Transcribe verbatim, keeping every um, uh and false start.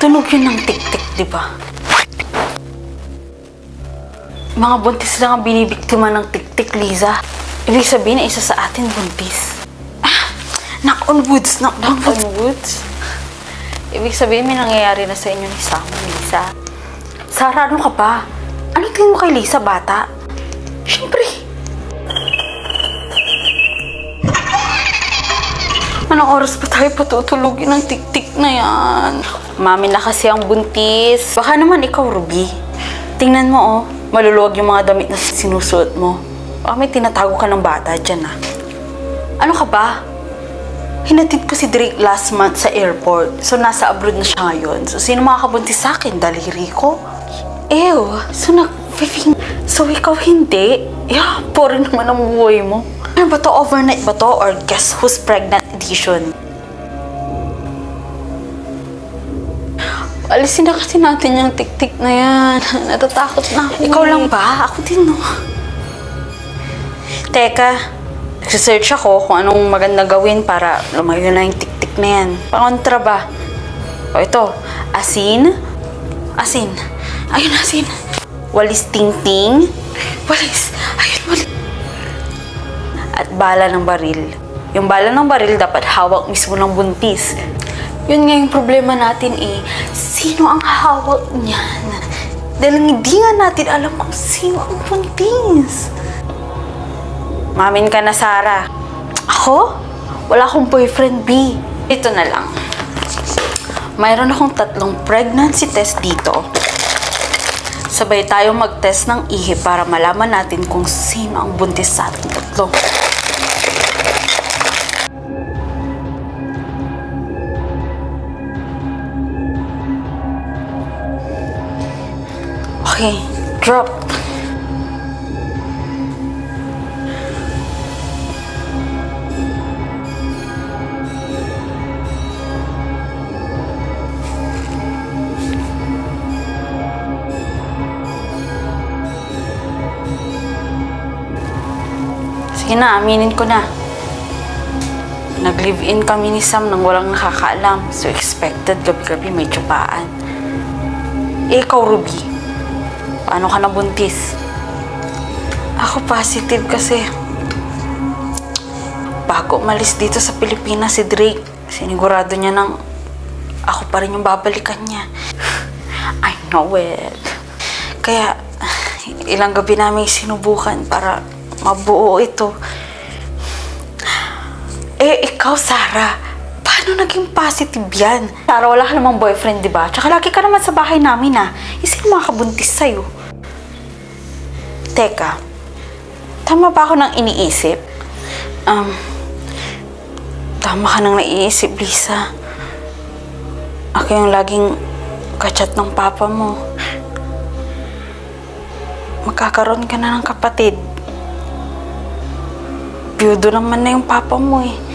Tunog yun ng tik-tik, di ba? Mga buntis lang ang binibiktima ng tik-tik, Liza. Ibig sabihin na isa sa atin buntis. Ah, knock on woods, knock, knock on woods. Ibig sabihin may nangyayari na sa inyo ni Sam, Lisa. Sarah, ano ka ba? Ano tingin mo kay Lisa, bata? Siyempre. Anong oras pa tayo patutulugin ng tik-tik na yan? Mami na kasi ang buntis. Baka naman ikaw, Ruby. Tingnan mo, oh. Maluluwag yung mga damit na sinusuot mo. Baka may tinatago ka ng bata dyan, ah. Ano ka ba? Hinatid ko si Drake last month sa airport. So, nasa abroad na siya ngayon. So, sino makakabuntis sa akin? Daliri ko? Ew. So, nag-fifing... So, ikaw hindi? Yeah, puro naman ang buhay mo. Ano ba to? Overnight ba to? Or guess who's pregnant edition? Alisin na kasi natin yung tik-tik na yan. Natatakot na ako. Ikaw lang ba? Ako din, no? Teka, nag-search ako kung anong maganda gawin para lumayo na yung tik-tik na yan. Pangontra ba? O ito, asin. Asin. Ayun, asin. Walis ting-ting. Walis. Ayun, walis. At bala ng baril. Yung bala ng baril dapat hawak mismo ng buntis. Yun nga yung problema natin eh. Sino ang hawak niyan? Dahil hindi nga natin alam kung sino ang buntis. Mamin ka na, Sarah. Ako? Wala akong boyfriend, B. Ito na lang. Mayroon akong tatlong pregnancy test dito. Sabay tayo mag-test ng ihi para malaman natin kung sino ang buntis sa ating tatlo. Okay, drop. Sige na, aminin ko na. Nag-live-in kami ni Sam nang walang nakakaalam. So expected gabi-gabi may tsupaan. Eh, ikaw, Ruby. Paano ka nabuntis? Ako positive kasi bago umalis dito sa Pilipinas si Drake, sinigurado niya nang ako pa rin yung babalikan niya. I know it. Kaya ilang gabi namin sinubukan para mabuo ito. Eh, ikaw, Sarah, paano naging positive yan? Sarah, wala ka namang boyfriend, di ba? Tsaka lagi ka naman sa bahay namin, ah. Eh, sino makakabuntis sa'yo? Teka, tama ba ako nang iniisip? Um, tama ka nang naiisip, Lisa. Ako yung laging kachat ng papa mo. Magkakaroon ka na ng kapatid. Biyudo naman na yung papa mo, eh.